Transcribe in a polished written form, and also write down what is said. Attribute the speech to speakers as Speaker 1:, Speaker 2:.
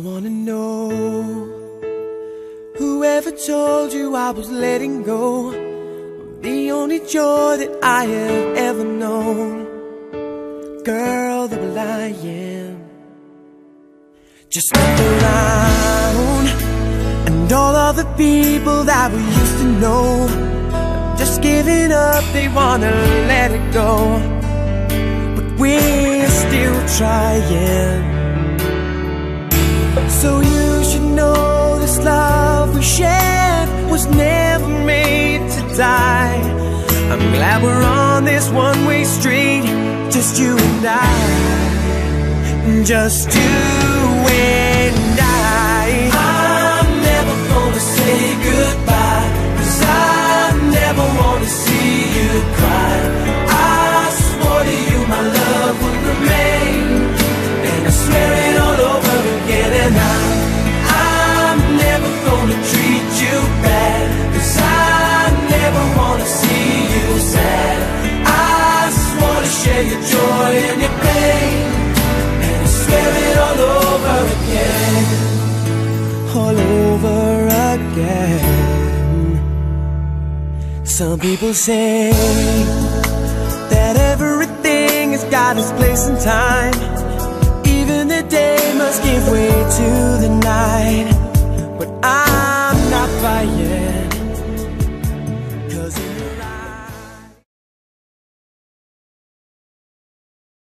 Speaker 1: wanna know, whoever told you I was letting go of the only joy that I have ever known? Girl, the will I am. Just look around, and all of the people that we used to know have just giving up, they wanna let it go. But we're still trying. So you should know this love we shared was never made to die. I'm glad we're on this one-way street, just you and I, just you and I. I'm never gonna say goodbye, 'cause I never wanna see you cry. I swore to you my love would remain, and I swear it all over again. And I'm never gonna treat you bad, 'cause I never wanna see you sad. I swore to share your joy and your pain, and I swear it all over again. All over again. Some people say that everything has got its place and time,